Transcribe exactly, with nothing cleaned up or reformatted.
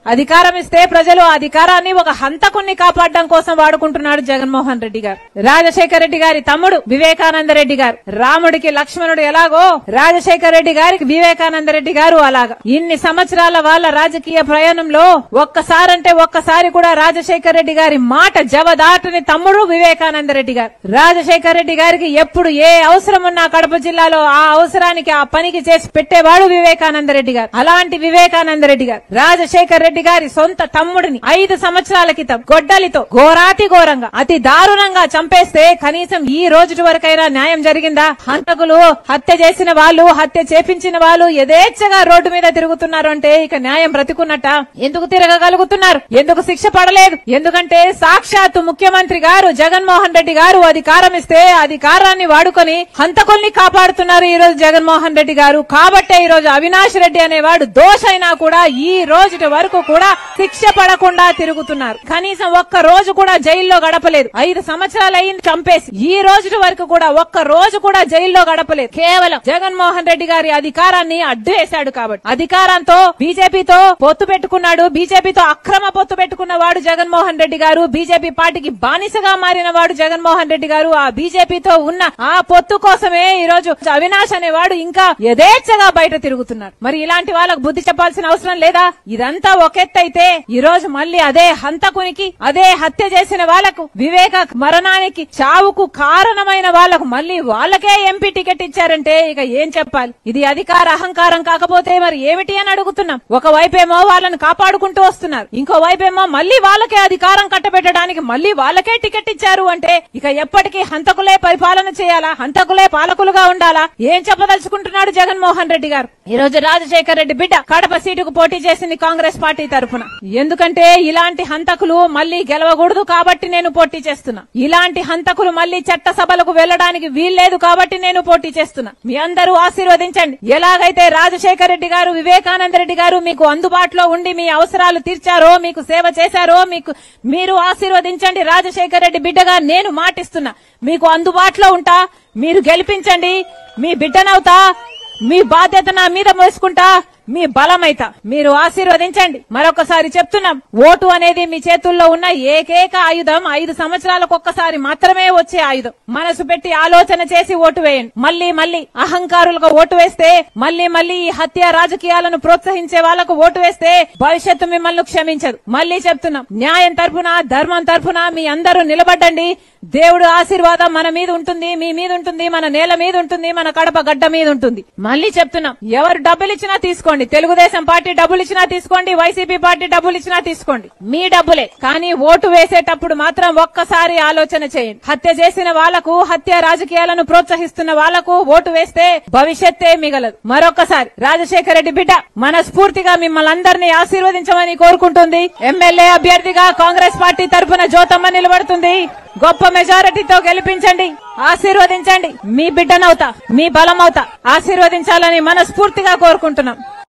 అధికారం ఇస్తే ప్రజలు అధికారాన్ని ఒక హంతకుణ్ణి కాపాడడం కోసం వాడుకుంటున్నాడు జగన్మోహన్ రెడ్డి గారు. రాజశేఖర రెడ్డి గారి తమ్ముడు వివేకానంద రెడ్డి గారు, రాముడికి లక్ష్మణుడు ఎలాగో రాజశేఖర రెడ్డి గారికి వివేకానంద రెడ్డి గారు అలాగా. ఇన్ని సంవత్సరాల వాళ్ళ రాజకీయ ప్రయాణంలో ఒక్కసారంటే ఒక్కసారి కూడా రాజశేఖర రెడ్డి గారి మాట జవదాటని తమ్ముడు వివేకానంద రెడ్డి గారు. రాజశేఖర రెడ్డి గారికి ఎప్పుడు ఏ అవసరం ఉన్నా కడప జిల్లాలో ఆ అవసరానికి ఆ పనికి చేసి పెట్టేవాడు వివేకానంద రెడ్డి గారు. అలాంటి వివేకానంద రెడ్డి గారు రాజశేఖర రెడ్డి గారి సొంత తమ్ముడిని ఐదు సంవత్సరాల క్రితం గొడ్డలితో ఘోరాతి ఘోరంగా అతి దారుణంగా చంపేస్తే కనీసం ఈ రోజు వరకైనా న్యాయం జరిగిందా? హంతకులు, హత్య చేసిన వాళ్ళు, హత్య చేపించిన వాళ్ళు యథేచ్ఛగా రోడ్డు మీద తిరుగుతున్నారు అంటే ఇక న్యాయం బ్రతికున్నట్ట? ఎందుకు తిరగగలుగుతున్నారు? ఎందుకు శిక్ష పడలేదు? ఎందుకంటే సాక్షాత్తు ముఖ్యమంత్రి గారు జగన్మోహన్ రెడ్డి గారు అధికారం ఇస్తే అధికారాన్ని వాడుకొని హంతకుల్ని కాపాడుతున్నారు ఈ రోజు జగన్మోహన్ రెడ్డి గారు. కాబట్టే ఈ రోజు అవినాష్ రెడ్డి అనేవాడు దోషైనా కూడా ఈ రోజు వరకు కూడా శిక్ష పడకుండా తిరుగుతున్నారు. కనీసం ఒక్క రోజు కూడా జైల్లో గడపలేదు. ఐదు సంవత్సరాలు అయింది చంపేసి, ఈ రోజు వరకు కూడా ఒక్క రోజు కూడా జైల్లో గడపలేదు. కేవలం జగన్మోహన్ రెడ్డి గారి అధికారాన్ని అడ్డు వేశాడు కాబట్టి. అధికారంతో బీజేపీతో పొత్తు పెట్టుకున్నాడు. బీజేపీతో అక్రమ పొత్తు పెట్టుకున్న వాడు జగన్మోహన్ రెడ్డి గారు. బీజేపీ పార్టీకి బానిసగా మారిన వాడు జగన్మోహన్ రెడ్డి గారు. ఆ బీజేపీతో ఉన్న ఆ పొత్తు కోసమే ఈ రోజు అవినాష్ అనేవాడు ఇంకా యథేచ్ఛగా బయట తిరుగుతున్నాడు. మరి ఇలాంటి వాళ్ళకు బుద్ధి చెప్పాల్సిన అవసరం లేదా? ఇదంతా ఒకెత్తైతే ఈ రోజు మళ్ళీ అదే హంతకునికి, అదే హత్య చేసిన వాళ్లకు, వివేక మరణానికి, చావుకు కారణమైన వాళ్లకు మళ్ళీ వాళ్ళకే ఎంపీ టికెట్ ఇచ్చారంటే ఇక ఏం చెప్పాలి? ఇది అధికార అహంకారం కాకపోతే మరి ఏమిటి అని అడుగుతున్నాం. ఒకవైపేమో వాళ్ళని కాపాడుకుంటూ వస్తున్నారు, ఇంకో వైపేమో మళ్ళీ వాళ్ళకే అధికారం కట్టబెట్టడానికి మళ్ళీ వాళ్ళకే టికెట్ ఇచ్చారు అంటే ఇక ఎప్పటికీ హంతకులే పరిపాలన చేయాలా? హంతకులే పాలకులుగా ఉండాలా? ఏం చెప్పదలుచుకుంటున్నాడు జగన్మోహన్ రెడ్డి గారు? ఈ రోజు రాజశేఖర రెడ్డి బిడ్డ కడప సీటుకు పోటీ చేసింది కాంగ్రెస్ పార్టీ తరఫున. ఎందుకంటే ఇలాంటి హంతకులు మళ్లీ గెలవకూడదు కాబట్టి నేను పోటీ చేస్తున్నా. ఇలాంటి హంతకులు మళ్లీ చట్ట సభలకు వెళ్లడానికి వీల్లేదు కాబట్టి నేను పోటీ చేస్తున్నా. మీ అందరూ ఆశీర్వదించండి. ఎలాగైతే రాజశేఖర రెడ్డి గారు, వివేకానంద రెడ్డి గారు మీకు అందుబాటులో ఉండి మీ అవసరాలు తీర్చారో, మీకు సేవ చేశారో, మీకు మీరు ఆశీర్వదించండి. రాజశేఖర రెడ్డి బిడ్డగా నేను మాటిస్తున్నా, మీకు అందుబాటులో ఉంటా. మీరు గెలిపించండి. మీ బిడ్డనవుతా. మీ బాధ్యత నా మీద మోసుకుంటా. మీ బలమైతా. మీరు ఆశీర్వదించండి. మరొకసారి చెప్తున్నాం, ఓటు అనేది మీ చేతుల్లో ఉన్న ఏకైక ఆయుధం. ఐదు సంవత్సరాలకు ఒక్కసారి మాత్రమే వచ్చే ఆయుధం. మనసు పెట్టి ఆలోచన చేసి ఓటు వేయండి. మళ్లీ మళ్లీ అహంకారులకు ఓటు వేస్తే, మళ్లీ మళ్లీ ఈ హత్య రాజకీయాలను ప్రోత్సహించే వాళ్లకు ఓటు వేస్తే భవిష్యత్తు మిమ్మల్ని క్షమించదు. మళ్లీ చెప్తున్నాం, న్యాయం తరఫున, ధర్మం తరఫున మీ అందరూ నిలబడండి. దేవుడు ఆశీర్వాదం మన మీద ఉంటుంది, మీ మీద ఉంటుంది, మన నేల మీద ఉంటుంది, మన కడప గడ్డ మీద ఉంటుంది. మళ్లీ చెప్తున్నాం, ఎవరు డబ్బులు ఇచ్చినా తీసుకోండి. తెలుగుదేశం పార్టీ డబ్బులు ఇచ్చినా తీసుకోండి, వైసీపీ పార్టీ డబ్బులు ఇచ్చినా తీసుకోండి, మీ డబ్బులే. కానీ ఓటు వేసేటప్పుడు మాత్రం ఒక్కసారి ఆలోచన చేయండి. హత్య చేసిన వాళ్లకు, హత్య రాజకీయాలను ప్రోత్సహిస్తున్న వాళ్లకు ఓటు వేస్తే భవిష్యత్తే మిగలదు. మరొకసారి రాజశేఖర రెడ్డి బిడ్డ మనస్ఫూర్తిగా మిమ్మల్ని అందరినీ ఆశీర్వదించమని కోరుకుంటుంది. ఎమ్మెల్యే అభ్యర్థిగా కాంగ్రెస్ పార్టీ తరఫున జ్యోతమ్మ నిలబడుతుంది. గొప్ప మెజారిటీతో గెలిపించండి, ఆశీర్వదించండి. మీ బిడ్డనవుతా, మీ బలమవుతా. ఆశీర్వదించాలని మనస్ఫూర్తిగా కోరుకుంటున్నాం.